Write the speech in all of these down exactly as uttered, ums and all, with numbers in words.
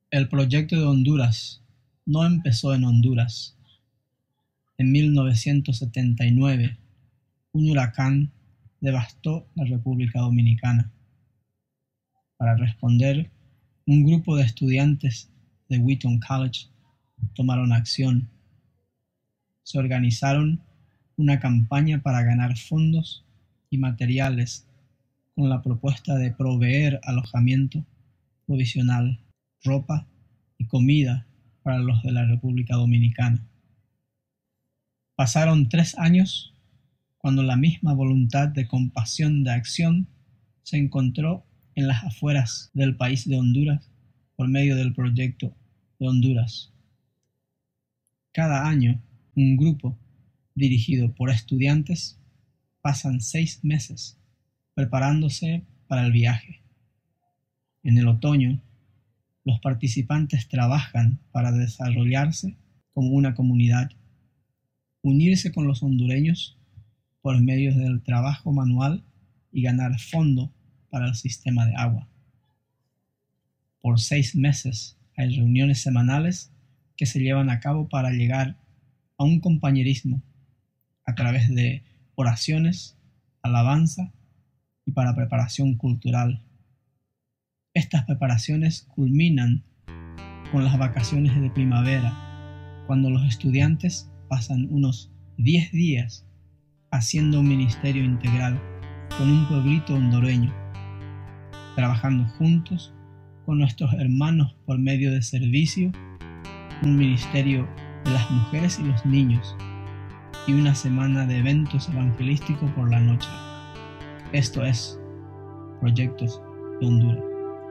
El proyecto de Honduras no empezó en Honduras. En mil novecientos setenta y nueve, un huracán devastó la República Dominicana. Para responder, un grupo de estudiantes de Wheaton College tomaron acción. Se organizaron una campaña para ganar fondos y materiales con la propuesta de proveer alojamiento provisional, ropa y comida para los de la República Dominicana. Pasaron tres años cuando la misma voluntad de compasión de acción se encontró en las afueras del país de Honduras por medio del proyecto de Honduras. Cada año, un grupo dirigido por estudiantes pasan seis meses preparándose para el viaje. En el otoño, los participantes trabajan para desarrollarse como una comunidad, unirse con los hondureños por medio del trabajo manual y ganar fondo para el sistema de agua. Por seis meses hay reuniones semanales que se llevan a cabo para llegar a un compañerismo a través de oraciones, alabanza y para preparación cultural. Estas preparaciones culminan con las vacaciones de primavera, cuando los estudiantes pasan unos diez días haciendo un ministerio integral con un pueblito hondureño, trabajando juntos con nuestros hermanos por medio de servicio, un ministerio de las mujeres y los niños y una semana de eventos evangelísticos por la noche. Esto es Proyectos de Honduras.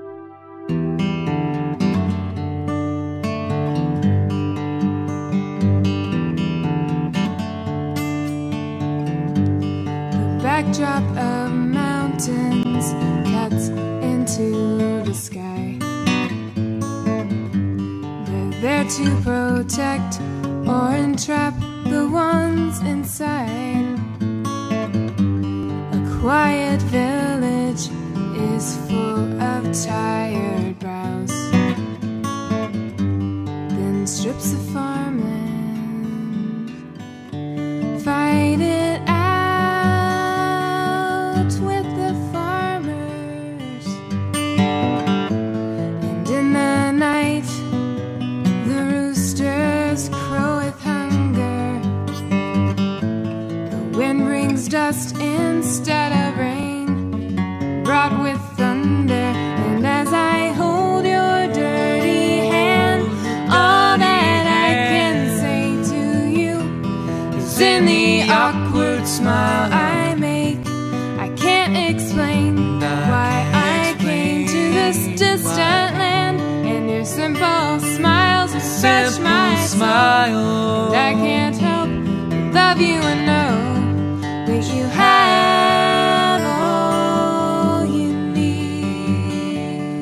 Backdrop of mountains cuts into the sky. They're there to protect or entrap the ones inside. A quiet village is full of tired brows. Then strips of farmland fight it out. Dust instead of rain, brought with thunder. And as I hold your dirty hand, all that I can say to you is in the awkward smile I make. I can't explain why I came to this distant land, and your simple smiles touch my soul. And I can't help but love you and know that you have all you need.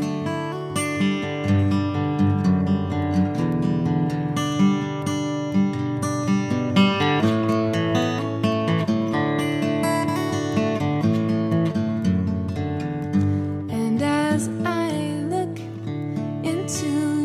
And as I look into